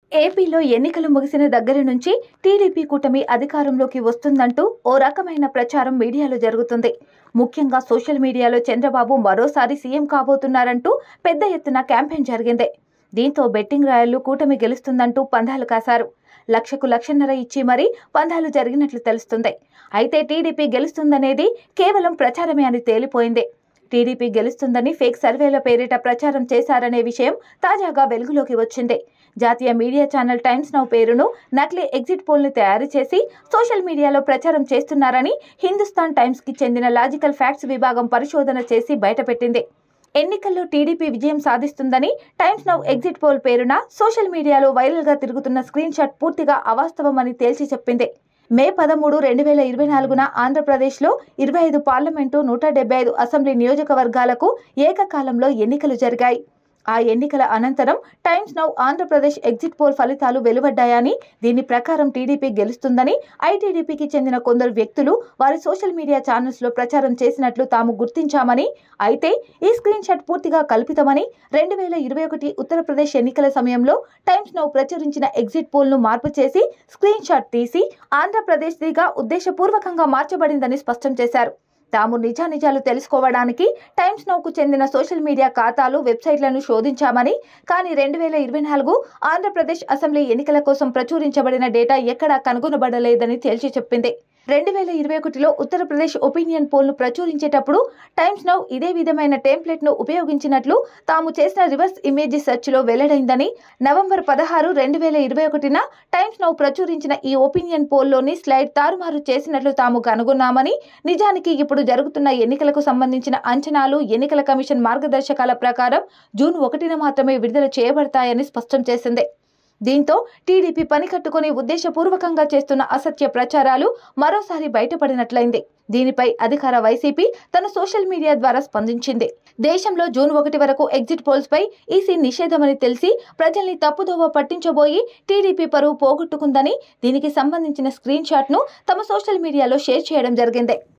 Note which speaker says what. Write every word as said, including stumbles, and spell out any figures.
Speaker 1: ఏపీలో ఎన్నికలు ముగిసిన దగ్గర నుంచి టీడీపీ కూటమి అధికారంలోకి వస్తుందంటూ ఓ రకమైన ప్రచారం మీడియాలో జరుగుతుంది. ముఖ్యంగా సోషల్ మీడియాలో చంద్రబాబు మరోసారి సీఎం కాబోతున్నారంటూ పెద్ద ఎత్తున క్యాంపెయిన్ జరిగింది. దీంతో బెట్టింగ్ రాయళ్లు కూటమి గెలుస్తుందంటూ పందాలు కాశారు. లక్షకు లక్షన్నర ఇచ్చి మరీ పందాలు జరిగినట్లు తెలుస్తుంది. అయితే టీడీపీ గెలుస్తుందనేది కేవలం ప్రచారమే అని తేలిపోయింది. టీడీపీ గెలుస్తుందని ఫేక్ సర్వేల పేరిట ప్రచారం చేశారనే విషయం తాజాగా వెలుగులోకి వచ్చింది. జాతీయ మీడియా ఛానల్ టైమ్స్ నౌ పేరును నకిలీ ఎగ్జిట్ పోల్ని తయారు చేసి సోషల్ మీడియాలో ప్రచారం చేస్తున్నారని హిందుస్థాన్ టైమ్స్ కి చెందిన లాజికల్ ఫ్యాక్ట్స్ విభాగం పరిశోధన చేసి బయటపెట్టింది. ఎన్నికల్లో టీడీపీ విజయం సాధిస్తుందని టైమ్స్ నౌ ఎగ్జిట్ పోల్ పేరున సోషల్ మీడియాలో వైరల్ గా తిరుగుతున్న స్క్రీన్ షాట్ పూర్తిగా అవాస్తవమని తేల్చి చెప్పింది. మే పదమూడు రెండు వేల ఇరవై నాలుగున ఆంధ్రప్రదేశ్లో ఇరవై ఐదు పార్లమెంటు, నూట డెబ్బై ఐదు అసెంబ్లీ నియోజకవర్గాలకు ఏకకాలంలో ఎన్నికలు జరిగాయి. ఆ ఎన్నికల అనంతరం times now Andhra Pradesh exit poll ఫలితాలు వెలువడ్డాయని, దీని ప్రకారం టీడీపీ గెలుస్తుందని ఐటీడీపీకి చెందిన కొందరు వ్యక్తులు వారి సోషల్ మీడియా ఛానల్స్ లో ప్రచారం చేసినట్లు తాము గుర్తించామని, అయితే ఈ స్క్రీన్ షాట్ పూర్తిగా కల్పితమని, రెండు వేల ఇరవై ఒకటి ఉత్తరప్రదేశ్ ఎన్నికల సమయంలో టైమ్స్ నౌ ప్రచురించిన ఎగ్జిట్ పోల్ ను మార్పు చేసి స్క్రీన్ షాట్ తీసి ఆంధ్రప్రదేశ్ దిగా ఉద్దేశపూర్వకంగా మార్చబడిందని స్పష్టం చేశారు. తాము నిజానిజాలు తెలుసుకోవడానికి టైమ్స్ నౌకు చెందిన సోషల్ మీడియా ఖాతాలు, వెబ్సైట్లను శోధించామని, కానీ రెండు వేల ఇరవై నాలుగు ఆంధ్రప్రదేశ్ అసెంబ్లీ ఎన్నికల కోసం ప్రచురించబడిన డేటా ఎక్కడా కనుగొనబడలేదని తేల్చి చెప్పింది. రెండు వేల ఇరవై ఒకటిలో ఉత్తరప్రదేశ్ ఒపీనియన్ పోల్ను ప్రచురించేటప్పుడు టైమ్స్ నౌ ఇదే విధమైన టెంప్లెట్ ను ఉపయోగించినట్లు తాము చేసిన రివర్స్ ఇమేజ్ సెర్చ్ లో వెల్లడైందని, నవంబర్ పదహారు రెండు వేల ఇరవై ఒకటిన టైమ్స్ నౌ ప్రచురించిన ఈ ఒపీనియన్ పోల్లోని స్లైడ్ తారుమారు చేసినట్లు తాము కనుగొన్నామని, నిజానికి ఇప్పుడు జరుగుతున్న ఎన్నికలకు సంబంధించిన అంచనాలు ఎన్నికల కమిషన్ మార్గదర్శకాల ప్రకారం జూన్ ఒకటిన మాత్రమే విడుదల చేయబడతాయని స్పష్టం చేసింది. దీంతో టీడీపీ పని కట్టుకుని ఉద్దేశపూర్వకంగా చేస్తున్న అసత్య ప్రచారాలు మరోసారి బయటపడినట్లయింది. దీనిపై అధికార వైసీపీ తన సోషల్ మీడియా ద్వారా స్పందించింది. దేశంలో జూన్ ఒకటి వరకు ఎగ్జిట్ పోల్స్ పై ఈసీ నిషేధమని తెలిసి ప్రజల్ని తప్పుదోవ పట్టించబోయి టీడీపీ పరువు పోగొట్టుకుందని, దీనికి సంబంధించిన స్క్రీన్ షాట్ ను తమ సోషల్ మీడియాలో షేర్ చేయడం జరిగింది.